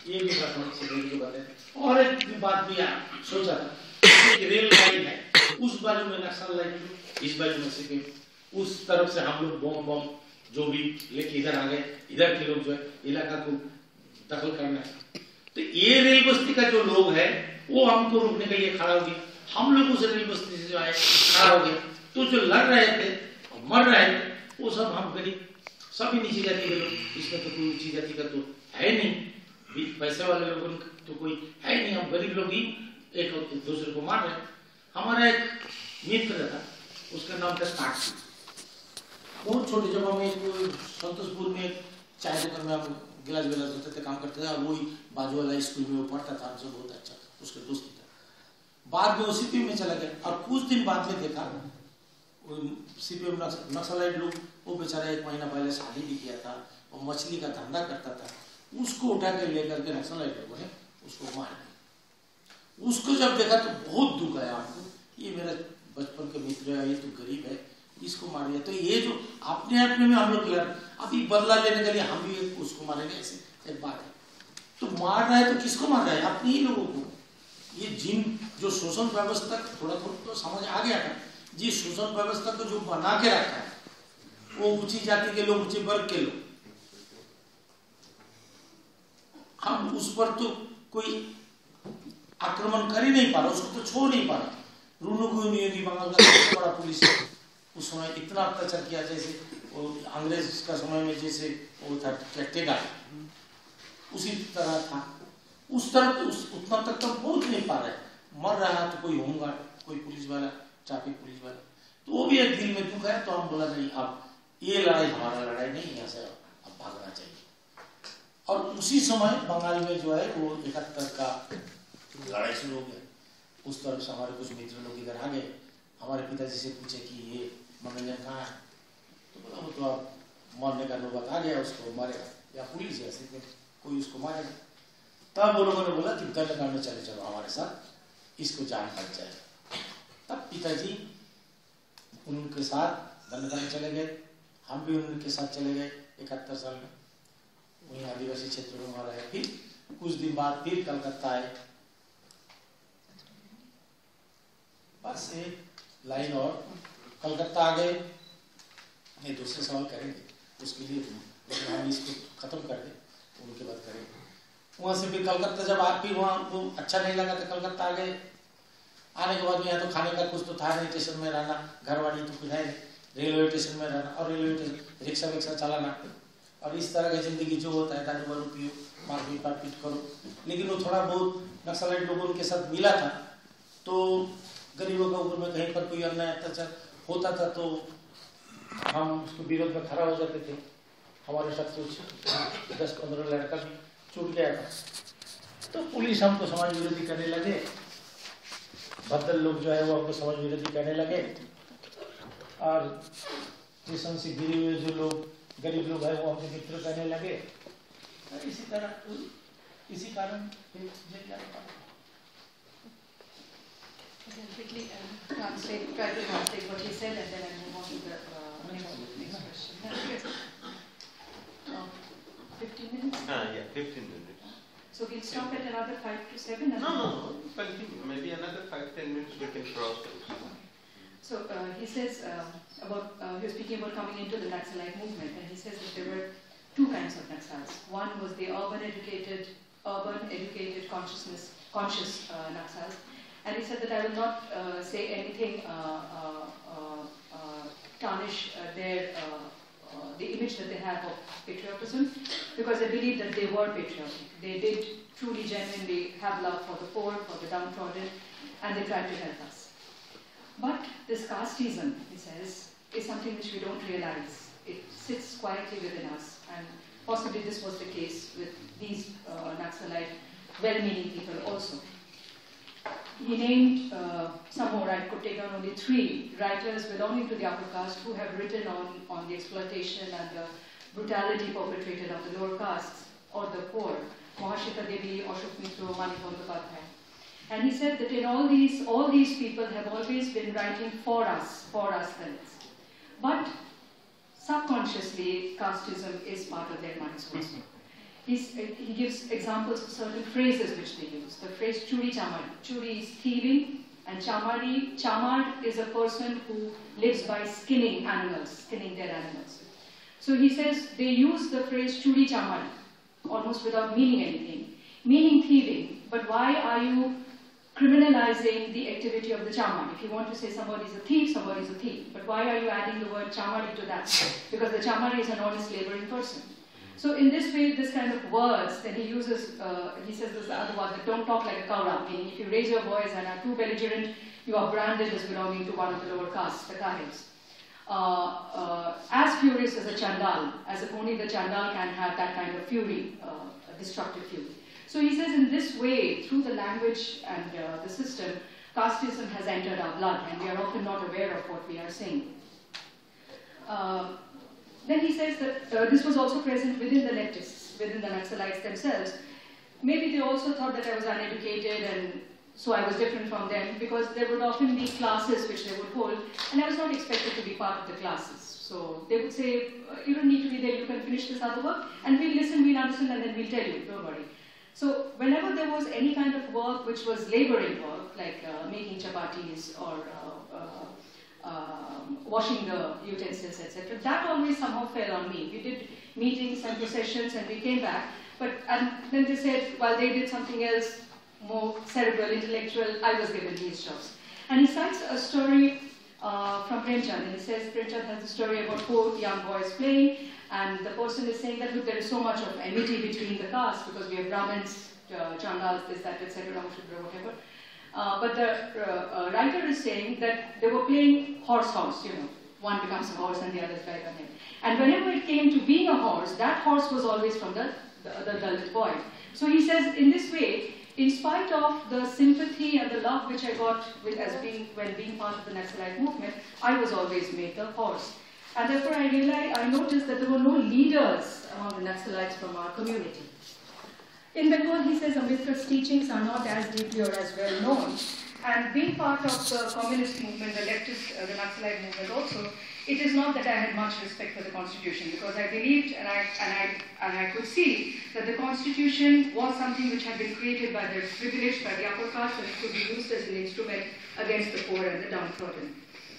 ये भी बात हम सिक्योरिटी को बताते। और एक बात भी सोचा था, एक रेल लाइन है, उस बाजू में नक्सल लाइन, इस बाजू में सीपीएम, उस तरफ से हम लोग बम बम जो भी लेके इधर आ गए, इधर के लोग जो है इलाका को दखल करना है। तो ये रेल बस्ती का जो लोग है वो हमको रोकने के लिए खड़ा हो गया, हम लोग उस रेल बस्ती से जो आए खड़ा हो गए। तो जो लड़ रहे थे मर रहे थे वो सब हम गरीब सभी नीचे जाति के लोग, इसमें तो कोई ऊंची जाति का तो है नहीं, पैसे वाले लोगों तो कोई है नहीं, हम गरीब लोग ही एक दूसरे को मार रहे। हमारा एक मित्र था, उसका नाम था साक्षी, बहुत छोटे जब हम एक संतोषपुर में चाय दुकान में हम गिलास गिलास होते थे, काम करते थे, और वही बाजू वाला स्कूल में वो पढ़ता था, हमसे बहुत अच्छा उसका दोस्त था। बाद में वो सीपीएम में चला गया और कुछ दिन बाद में देखा सीपीएम नक्सलाइट लोग, वो बेचारा एक महीना पहले शादी भी किया था, वो मछली का धंधा करता था, उसको उठा के लेकर के नक्सलाइट लोगों ने उसको मार दिया। उसको जब देखा तो बहुत दुख आया हमको, ये मेरा बचपन का मित्र है, ये तो गरीब है, इसको मार दिया। तो ये जो अपने अपने में हम लोग लड़, अभी बदला लेने के लिए हम भी उसको मारेंगे, ऐसे एक बात है। तो मार रहा है तो किसको मार रहा है? अपने ही लोगों को। ये जिन जो शोषण व्यवस्था थोड़ा थोड़ा तो समझ आ गया था, जिस शोषण व्यवस्था को जो बना के रखा है, वो ऊंची जाति के लोग, ऊंचे वर्ग के लोग, हम उस पर तो कोई आक्रमण कर ही नहीं पा रहा, उसको तो छोड़ नहीं पा रहा। रूनू को नियोगी बंगाल का सबसे बड़ा पुलिस उस समय इतना अत्याचार किया, जैसे वो अंग्रेज का समय में जैसे वो था टेगा, उसी तरह था। उस तरह तो उस उतना तक तो पहुंच नहीं पा रहे, मर रहा तो कोई होमगार्ड, कोई पुलिस वाला, ट्रैफिक पुलिस वाला, तो वो भी एक दिल में दुख है। तो हम बोला नहीं, अब ये लड़ाई हमारा लड़ाई नहीं, यहाँ से अब भागना चाहिए। और उसी समय बंगाल में जो है वो इकहत्तर का लड़ाई शुरू हो गया। उस तरफ से हमारे कुछ मित्र लोग इधर आ गए, हमारे पिताजी से पूछे कि ये मनोरंजन कहाँ है, तो बोला वो तो अब मरने का नौबत आ गया, उसको मारेगा या पुलिस या सिर्फ कोई उसको मारेगा। तब वो लोगों ने बोला कि दंडकांड में चले चलो हमारे साथ, इसको जान बच जाएगा। तब पिताजी उनके साथ दंडकांड चले गए, हम भी उनके साथ चले गए इकहत्तर साल में, वही आदिवासी क्षेत्र में हमारा है। फिर कुछ दिन बाद फिर कलकत्ता आए, बस एक लाइन और कलकत्ता आ गए। ये दूसरे सवाल करेंगे उसके लिए हम इसको खत्म कर दें, उनके बाद करेंगे। वहाँ से फिर कलकत्ता जब आप फिर वहाँ वो अच्छा नहीं लगा तो कलकत्ता आ गए। आने के बाद यहाँ तो खाने का कुछ तो था नहीं, स्टेशन में रहना, घरवाड़ी तो कुछ है नहीं, रेलवे स्टेशन में रहना और रेलवे स्टेशन रिक्शा विक्शा चलाना, और इस तरह की जिंदगी जो होता है, दारू वारू पियो, मारपीट पारपीट करो। लेकिन वो थोड़ा बहुत नक्सलाइट लोगों के साथ मिला था, तो गरीबों के ऊपर में कहीं पर कोई अन्याय अत्याचार होता था तो हम उसके विरोध में खड़ा हो जाते थे। हमारे साथ कुछ दस पंद्रह लड़का भी छूट गया था, तो पुलिस हमको समाज विरोधी करने लगे, बदल लोग जो है वो हमको समाज विरोधी करने लगे, और स्टेशन से गिरे हुए जो लोग गरीब लोग है वो हमको मित्र करने लगे। और इसी तरह इसी कारण जेल जाना पड़ा। Quickly uh, translate, try to translate what he said, and then I move on to the uh, next, next question. Yes. Uh, fifteen minutes? Ah, yeah, fifteen minutes. So we'll stop at another five to seven? No, no, no, continue. Maybe another five, ten minutes we can cross those. So uh, he says uh, about, uh, he was speaking about coming into the Naxalite movement, and he says that there were two kinds of Naxals. One was the urban educated, urban educated consciousness, conscious uh, Naxals. And he said that I will not uh, say anything uh, uh, uh, uh, tarnish uh, their uh, uh, the image that they have of patriotism, because I believe that they were patriotic. They did truly, genuinely have love for the poor, for the downtrodden, and they tried to help us. But this casteism, he says, is something which we don't realize. It sits quietly within us, and possibly this was the case with these uh, Naxalite well-meaning people also. He named uh, some more, I could take down only three writers belonging to the upper caste who have written on, on the exploitation and the brutality perpetrated on the lower castes or the poor, Mahashita Devi, Ashok Mitra, Manik Bandyopadhyay. And he said that in all these, all these people have always been writing for us, for us Dalits. But subconsciously, casteism is part of their minds also. he's, he gives examples of certain phrases which they use. The phrase churi chamari. Churi is thieving, and chamari, chamar is a person who lives by skinning animals, skinning dead animals. So he says they use the phrase churi chamari, almost without meaning anything, meaning thieving, but why are you criminalizing the activity of the chamar? If you want to say somebody is a thief, somebody is a thief, but why are you adding the word chamari to that? Because the chamari is an honest laboring person. So in this way, this kind of words, then he uses, uh, he says this other word, that don't talk like a cowra, meaning if you raise your voice and are too belligerent, you are branded as belonging to one of the lower castes, the kahibs. Uh, uh, as furious as a chandal, as if only the chandal can have that kind of fury, uh, destructive fury. So he says in this way, through the language and uh, the system, casteism has entered our blood, and we are often not aware of what we are saying. Uh, then he says that uh, this was also present within the leftists, within the Naxalites themselves. Maybe they also thought that I was uneducated, and so I was different from them, because there would often be classes which they would hold, and I was not expected to be part of the classes. So they would say, you don't need to be there, you can finish this other work, and we'll listen, we'll understand, and then we'll tell you, don't worry. So whenever there was any kind of work which was laboring work, like uh, making chapatis or uh, uh, um, washing the utensils, et cetera, that always somehow fell on me. We did meetings and processions and we came back, but and then they said, while they did something else, more cerebral, intellectual, I was given these jobs. And he cites a story uh, from Premchand, and he says Premchand has a story about four young boys playing, and the person is saying that, look, there is so much of enmity between the castes because we have Brahmins, uh, Chandals, this, that, et cetera, whatever. Uh, but the uh, uh, writer is saying that they were playing horse horse, you know, one becomes a horse and the other is like on him. And whenever it came to being a horse, that horse was always from the, the, the Dalit boy. So he says, in this way, in spite of the sympathy and the love which I got with, as being, when being part of the Naxalite movement, I was always made the horse. And therefore I realized, I noticed that there were no leaders among the Naxalites from our community. In Bengal, he says Ambedkar's teachings are not as deeply or as well known. And being part of the communist movement, the leftist, uh, the Naxalite movement also, it is not that I had much respect for the constitution, because I believed and I, and I, and I could see that the constitution was something which had been created by the privileged, by the upper caste, and it could be used as an instrument against the poor and the downtrodden.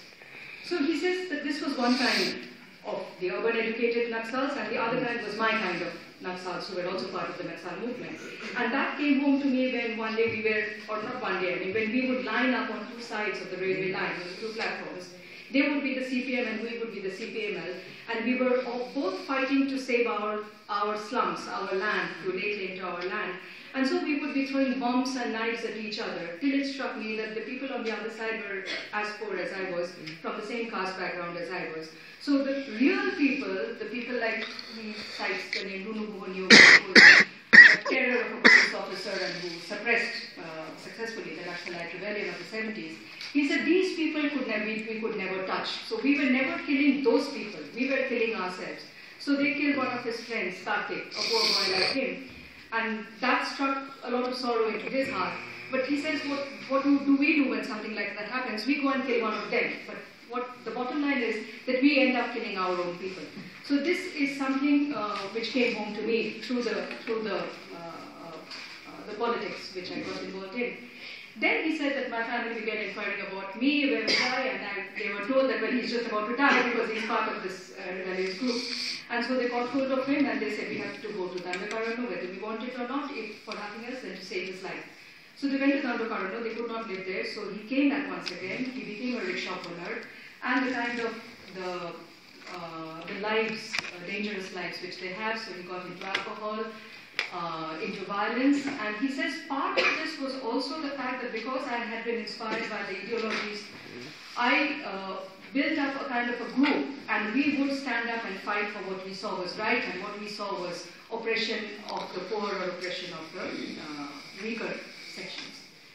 So he says that this was one kind of the urban educated Naxals, and the other kind was my kind of Naxals who were also part of the Naxal movement. And that came home to me when one day we were, or not one day, I mean, when we would line up on two sides of the railway line, the two platforms. They would be the C P M and we would be the C P M L, and we were both fighting to save our, our slums, our land, to lay claim to our land. And so we would be throwing bombs and knives at each other, till it struck me that the people on the other side were as poor as I was, from the same caste background as I was. So the real people, the people like, he cites the name Runu Bhuvanio, who was a terror of a police officer and who suppressed uh, successfully the Naxalite rebellion of the seventies. He said these people could never, we could never touch. So we were never killing those people, we were killing ourselves. So they killed one of his friends, Kartik, a poor boy like him. And that struck a lot of sorrow into his heart. But he says, what, what do we do when something like that happens? We go and kill one of them. But what the bottom line is that we end up killing our own people. So this is something uh, which came home to me through the, through the, uh, uh, uh, the politics which I got involved in. Then he said that my family began inquiring about me, where was I, and I, they were told that well, he's just about to die because he's part of this uh, rebellious group. And so they got hold of him and they said we have to go to Dandakarano, whether we want it or not, if for nothing else than to save his life. So they went to Dandakarano, they could not live there, so he came back once again, he became a rickshaw owner, and the kind of the, uh, the lives, uh, dangerous lives which they have, so he got into alcohol, Uh, into violence, and he says part of this was also the fact that because I had been inspired by the ideologies, I uh, built up a kind of a group, and we would stand up and fight for what we saw was right, and what we saw was oppression of the poor or oppression of the uh, weaker sections.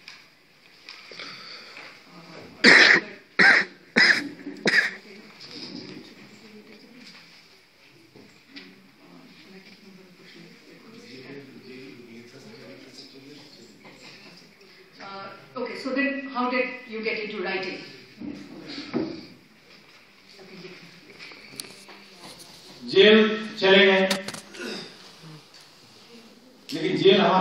Uh, Okay, so then how did you get into writing? Jail चले गए,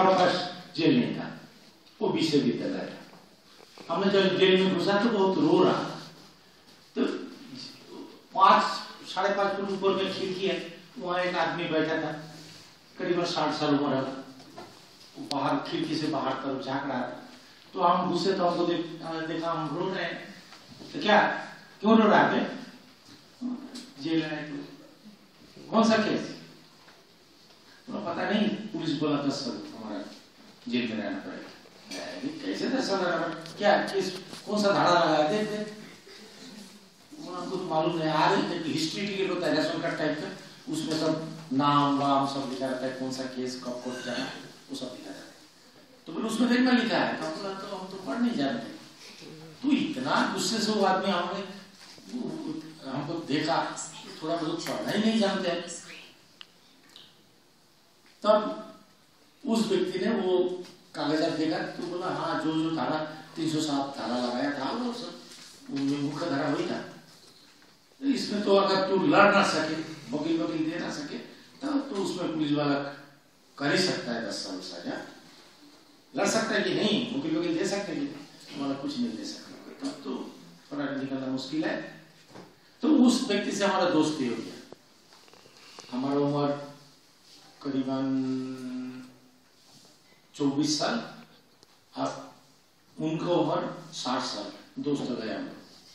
हमारे पास जेल नहीं था, वो विश्वविद्यालय था। हमने जब जेल में घुसा तो बहुत रो रहा था। तो पांच साढ़े पांच फुट ऊपर में खिड़की है, वहां एक आदमी बैठा था, करीबन साठ साल उम्र है, बाहर खिड़की से बाहर तरफ झांक रहा था। तो हम घुसे तो हमको देख, देखा हम रो रहे हैं। तो क्या क्यों रो रहा है? जेल है तो कौन सा केस? तो पता नहीं, पुलिस बोला था सर हमारा जेल में रहना पड़ेगा। कैसे दस क्या केस, कौन सा धारा लगा दे, दे। हमको तो मालूम नहीं। आ रही हिस्ट्री टिकट होता है रेशन कार्ड टाइप का, उसमें सब नाम वाम सब लिखा रहता है, कौन सा केस कब कोर्ट जाना है वो सब लिखा रहता है। तो फिर उसमें देखना लिखा है तो हम तो हम तो पढ़ नहीं जानते। तो इतना गुस्से से वो आदमी, हमने हमको देखा थोड़ा बहुत पढ़ना ही नहीं जानते। तब उस व्यक्ति ने वो कागजात देखा तो बोला हाँ जो जो धारा तीन सौ सात धारा लगाया था वो सब मुख्य धारा वही था। इसमें तो अगर तू लड़ ना सके, वकील वकील दे ना सके तब तो उसमें पुलिस वाला कर ही सकता है दस साल सजा। लड़ सकता है कि नहीं, वकील वकील दे सकते हैं, हमारा कुछ नहीं दे सकता, तब तो फरार निकलना मुश्किल है। तो उस व्यक्ति से हमारा दोस्ती हो गया। हमारा उम्र करीबन चौबीस साल और उनका उम्र साठ साल, दोस्त हो गया हम।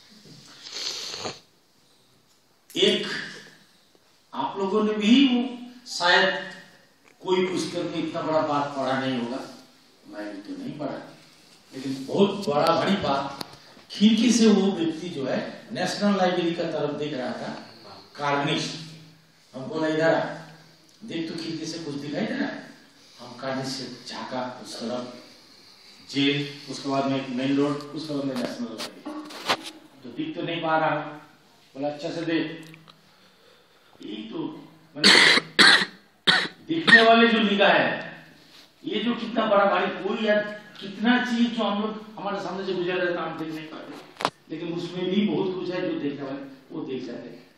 एक आप लोगों ने भी शायद कोई पुस्तक में इतना बड़ा बात पढ़ा नहीं होगा, मैं भी तो नहीं पढ़ा, लेकिन बहुत बड़ा बड़ी बात। खिड़की से वो व्यक्ति जो है नेशनल लाइब्रेरी का तरफ देख रहा था, कार्निश। हमको नहीं इधर देख तो खिड़की से कुछ दिखाई दे रहा है। हम कार्निश से झांका उस तरफ, जेल, उसके बाद में मेन रोड, उसके बाद में नेशनल लाइब्रेरी। तो दिख तो नहीं पा रहा, बोला अच्छा से देख। ये तो दिखने वाले जो निगाह है, ये जो कितना बड़ा भारी कोई यार कितना चीज जो हम लोग हमारे सामने से गुजर रहे हम देख नहीं पाते, लेकिन उसमें भी बहुत कुछ है जो देखने वाले वो देख जाते हैं।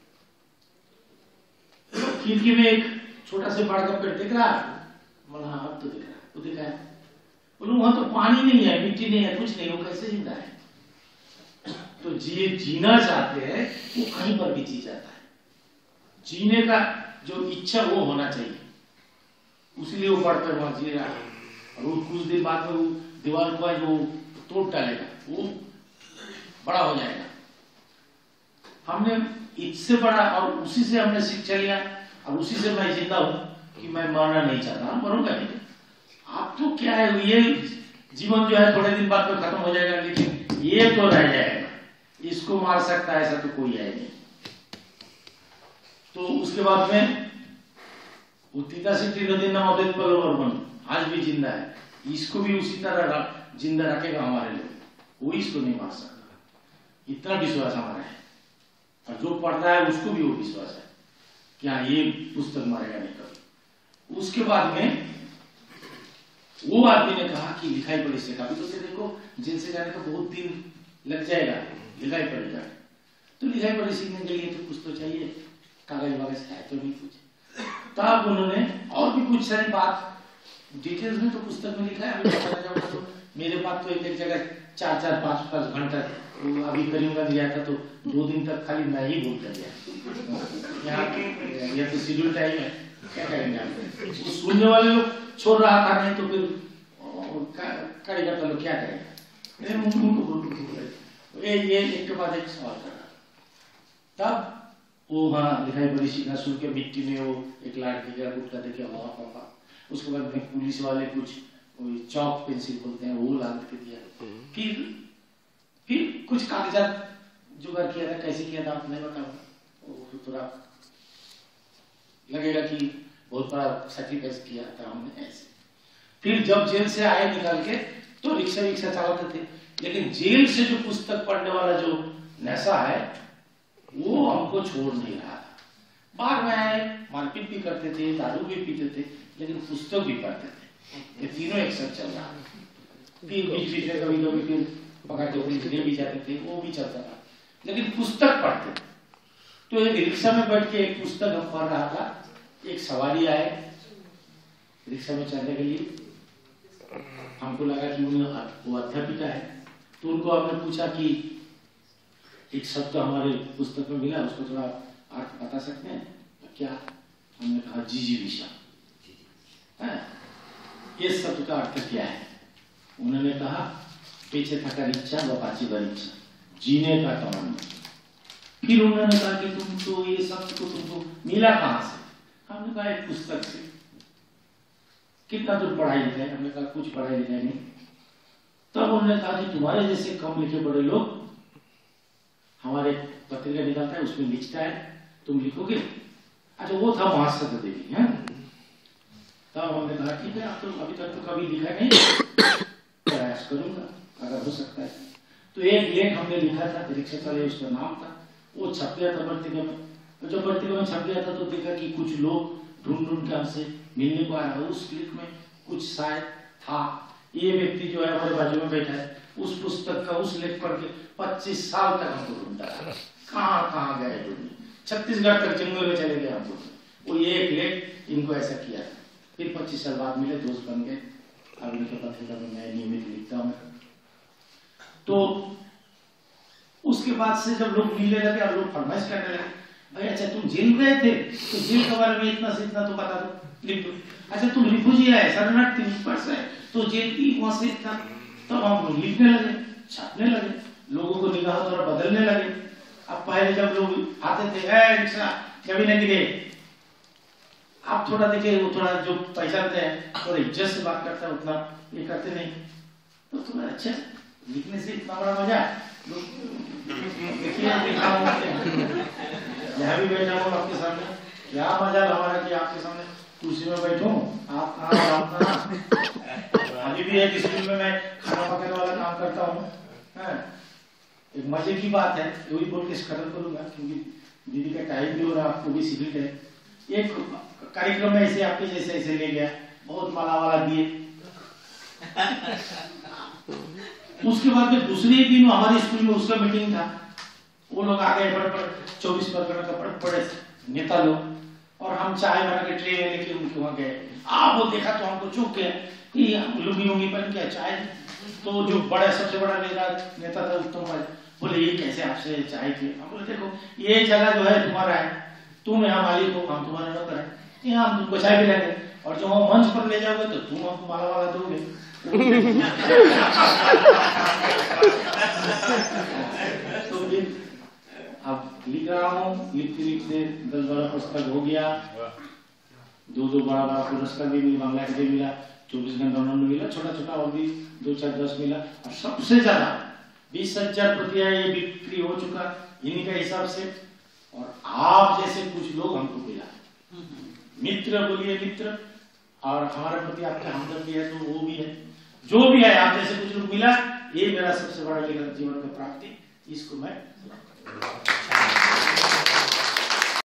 खिड़की में एक छोटा से बड़ा का पेड़ दिख रहा है, बोला हाँ अब तो दिख रहा है, वो दिखा है। बोलो वहां तो पानी नहीं है, मिट्टी नहीं है, कुछ नहीं, वो कैसे जिंदा है? तो जी जीना चाहते हैं वो कहीं पर भी जी जाता है। जीने का जो इच्छा वो होना चाहिए, उसलिए वो बढ़कर वहां जी रहा है। और वो कुछ दिन बाद में वो दीवार को वो तोड़ डालेगा, वो बड़ा हो जाएगा। हमने इससे बड़ा और उसी से हमने शिक्षा लिया, और उसी से मैं जिंदा हूं कि मैं मरना नहीं चाहता, हम मरूंगा नहीं। आप तो क्या है, ये जीवन जो है थोड़े दिन बाद में खत्म हो जाएगा, लेकिन ये तो रह जाएगा, इसको मार सकता है ऐसा तो कोई है नहीं। तो उसके बाद में उत्तीता सिटी नदी नमोदित पलोवर्मन आज भी जिंदा है, इसको भी उसी तरह जिंदा रखेगा हमारे लिए, वो इसको नहीं मार सकता, इतना विश्वास हमारा है। और जो पढ़ता है उसको भी वो विश्वास है कि हाँ ये पुस्तक मारेगा नहीं कभी। उसके बाद में वो आदमी ने कहा कि लिखाई पढ़ी से कभी तो देखो जेल से जाने का बहुत दिन लग जाएगा, लिखाई पढ़ेगा। तो लिखाई पढ़ी सीखने के लिए तो कुछ तो चाहिए, कागज वागज है तो नहीं कुछ। तब उन्होंने और भी कुछ सारी बात डिटेल्स में तो पुस्तक में लिखा है, अभी बताना चाहूंगा तो मेरे पास तो एक एक जगह चार चार पांच पांच घंटा, तो अभी करीमगंज गया था तो दो दिन तक खाली मैं ही बोलता गया। यहाँ यह तो शेड्यूल टाइम है, क्या करेंगे आप? तो सुनने वाले लोग छोड़ रहा था, नहीं तो फिर करेगा तो लोग क्या करेगा? उनको ये ये एक के बाद एक सवाल कर रहा। तब वो वहाँ दिखाई पड़ी सीखना शुरू किया, मिट्टी में वो एक लाठ दिया, गुटका देखे हवा पापा। उसके बाद में पुलिस वाले कुछ चौक पेंसिल बोलते हैं वो ला के दिया। फिर फिर कुछ कागजात जुगाड़ किया था, कैसे किया था आप नहीं बताऊंगा, थोड़ा लगेगा कि बहुत बड़ा सैक्रिफाइस किया था हमने ऐसे। फिर जब जेल से आए निकाल के तो रिक्शा रिक्शा चलाते थे, लेकिन जेल से जो पुस्तक पढ़ने वाला जो नशा है वो हमको छोड़ नहीं रहा था। बाहर में आए मारपीट भी करते थे, दारू भी पीते थे, लेकिन पुस्तक भी पढ़ते थे। ये तीनों एक साथ चल रहा। फिर बीच बीच में कभी कभी फिर पकड़ के ले भी जाते थे, वो भी चलता था, लेकिन पुस्तक पढ़ते थे। तो एक रिक्शा में बैठ के एक पुस्तक हम पढ़ रहा था, एक सवारी आए रिक्शा में चढ़ने के लिए, हमको लगा कि उन्हें वो अध्यापिका है, तो उनको आपने पूछा कि एक शब्द हमारे पुस्तक में मिला, उसको थोड़ा अर्थ बता सकते हैं क्या? हमने कहा जिजीविषा, ये शब्द का अर्थ क्या है? उन्होंने कहा पीछे थका इच्छा व पाची इच्छा, जीने का तमन्ना। फिर उन्होंने कहा कि तुम तो ये शब्द को तुमको मिला कहाँ से? हमने कहा एक पुस्तक से। कितना दूर पढ़ाई लिखाई? हमने कहा कुछ पढ़ाई लिखाई नहीं। तब उन्होंने कहा कि तुम्हारे जैसे कम लिखे बड़े लोग, हमारे पत्रिका निकालता है उसमें लिखता है, तुम लिखोगे? अच्छा, वो था महासत्य देवी है। तब हमने कहा ठीक है, आप तो अभी तक तो कभी लिखा नहीं, प्रयास करूंगा अगर हो सकता है। तो एक लेख हमने लिखा था, परीक्षा चले उसका नाम था, वो छप गया था पत्रिका में। जब पत्रिका में छप गया था तो देखा कि कुछ लोग ढूंढ ढूंढ के हमसे मिलने को आया। उस लेख में कुछ शायद था, ये व्यक्ति जो है हमारे बाजू में बैठा है, उस पुस्तक का उस लेख पढ़ के पच्चीस साल तक हमको ढूंढता है, कहाँ कहाँ गए ढूंढने, छत्तीसगढ़ तक जंगल में चले गए हमको। वो ये एक लेख इनको ऐसा किया था। फिर पच्चीस साल बाद मिले, दोस्त बन गए। अब इनके पत्रिका में मैं नियमित लिखता हूँ। तो उसके बाद से जब लोग मिलने लगे, अब लोग फरमाइश करने लगे, भाई अच्छा तुम जेल गए थे तो जेल के बारे में इतना से इतना तो बता दो, लिख दो। अच्छा तुम रिफ्यूजी है, शरणार्थी पर्स है, तो जेल की वहां से इतना। तब हम लोग लिखने लगे, छापने लगे, लोगों को निगाह थोड़ा बदलने लगे। अब पहले जब लोग आते थे, ए रिक्शा कभी नहीं दिखे, आप थोड़ा देखिए वो थोड़ा जो पहचानते हैं थोड़ा इज्जत से बात करता है, उतना ये करते नहीं। तो थोड़ा अच्छा लिखने से इतना बड़ा मजा देखिए, यहाँ भी बैठा हूँ आपके सामने, क्या मजा हमारा कि आपके सामने कुर्सी में बैठूं, आप कहाँ आप कहाँ। अभी भी एक स्कूल में मैं खाना पकाने वाला काम करता हूँ। एक मजे की बात है, वही बोल के खत्म करूंगा क्योंकि दीदी का टाइम भी हो रहा, आपको भी सीख है। एक कार्यक्रम में ऐसे आपके जैसे ऐसे ले गया, बहुत माला वाला दिए। उसके बाद में दूसरे दिन हमारे स्कूल में उसका मीटिंग था, वो लोग आ गए बड़े बड़े चौबीस परगना का बड़े बड़े नेता लोग, और हम चाय बना के ट्रे में लेके उनके वहां गए। आप वो देखा तो हमको चौंक गया कि लुंगी उंगी पहन के चाय। तो जो बड़ा सबसे बड़ा नेता नेता था उत्तम भाई, बोले ये कैसे आपसे चाय की? हम बोले देखो ये जगह जो है तुम्हारा है, तुम यहाँ मालिक हो, हम तुम्हारे नौकर है, यहाँ हम तुमको चाय पिलाएंगे, और जब हम मंच पर ले जाओगे तो तुम हमको माला वाला दोगे। तो फिर अब लिख रहा हूँ, लिखते लिखते दस बारह पुस्तक हो गया, दो दो बड़ा बड़ा पुरस्कार भी मिला, बांग्ला के मिला, चौबीस घंटा उन्होंने मिला, छोटा छोटा और भी दो चार दस मिला, और सबसे ज्यादा बीस हजार प्रतियां ये बिक्री हो चुका इन्हीं का हिसाब से। और आप जैसे कुछ लोग हमको मिला, मित्र बोलिए मित्र, और हमारे प्रति आपका हमदर्दी है तो वो भी है, जो भी है आप जैसे कुछ लोग मिला, ये मेरा सबसे बड़ा लेखक जीवन का प्राप्ति। इसको मैं